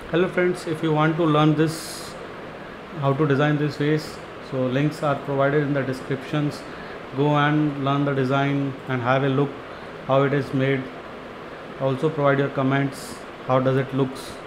Hello friends, if you want to learn this, how to design this vase, so links are provided in the descriptions. Go and learn the design and have a look how it is made. Also provide your comments, how does it looks.